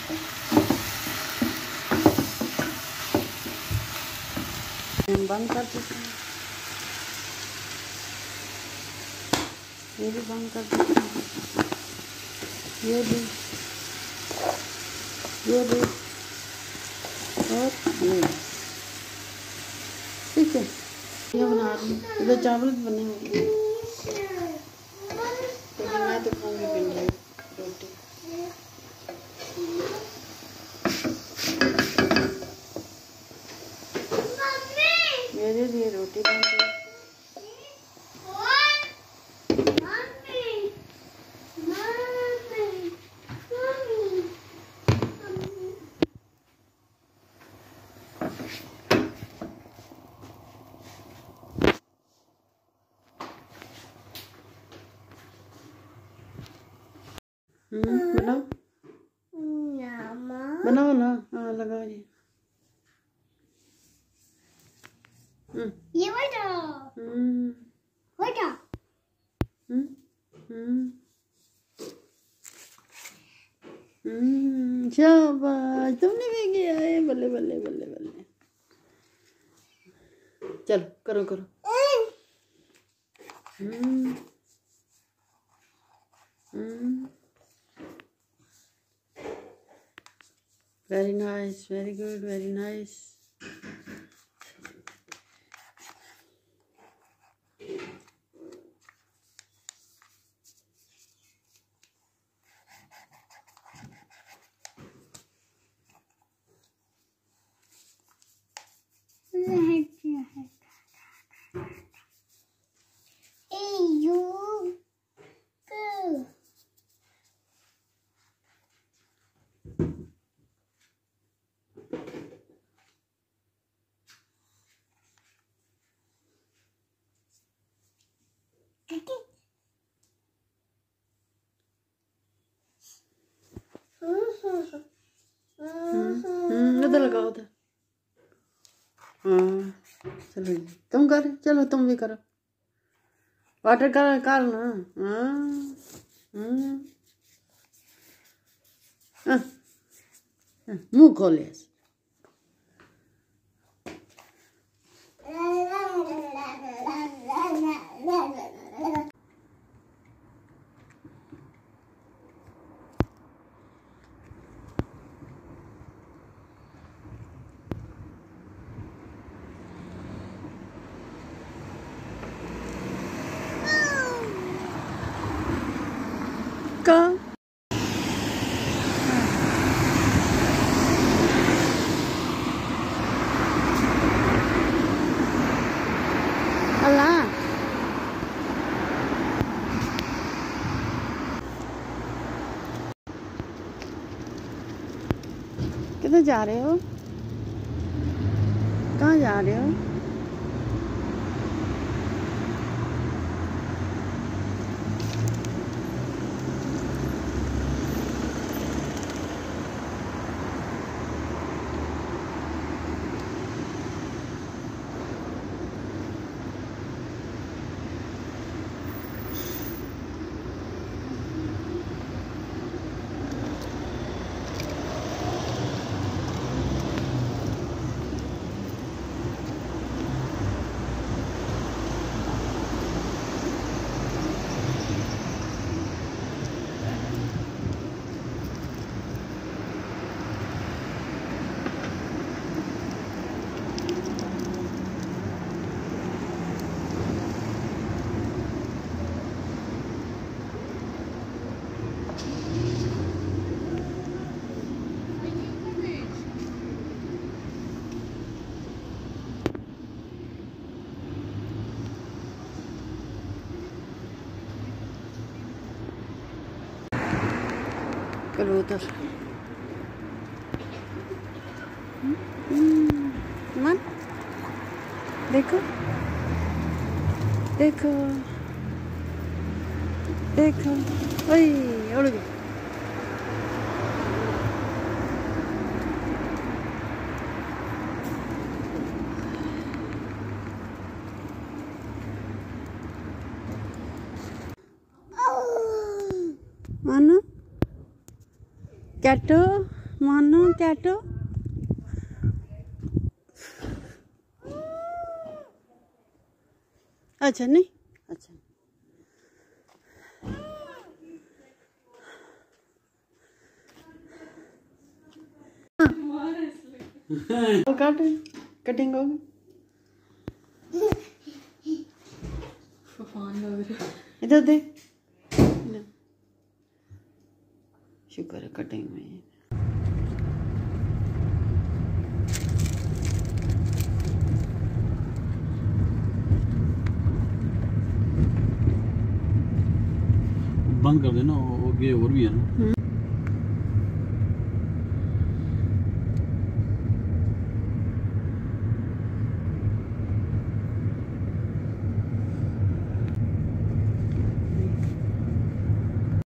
बंद कर देते हैं, ये भी बंद कर देते हैं, ये भी और ये, ठीक है। ये बना रही हूँ, इधर चावल बने हुए हैं, लेकिन मैं तो खाऊंगी भिंडी रोटी। मेरे लिए रोटी बन गई। बनाओ बनाओ ना, हाँ लगाओ जी। ये बेटा बेटा शाबाश, तुमने भी किया है, बल्ले बल्ले बल्ले बल्ले। चलो करो करो। Very nice, very good, very nice. उधर लगाओ उधर। हाँ चलो जी, तुम कर, चलो तुम भी करो। वाटर कलर कर ना। मुंह खोले। का अल्लाह किधर जा रहे हो? कहाँ जा रहे हो? कबूतर मन देखो देखो देखो, ओए उड़ गई। मानो कैटो मानो टैटो अच्छा नहीं अच्छा कट कटिंग होगी इधर दे शुक्र है कटिंग में बंद कर देना वो ये और भी है ना।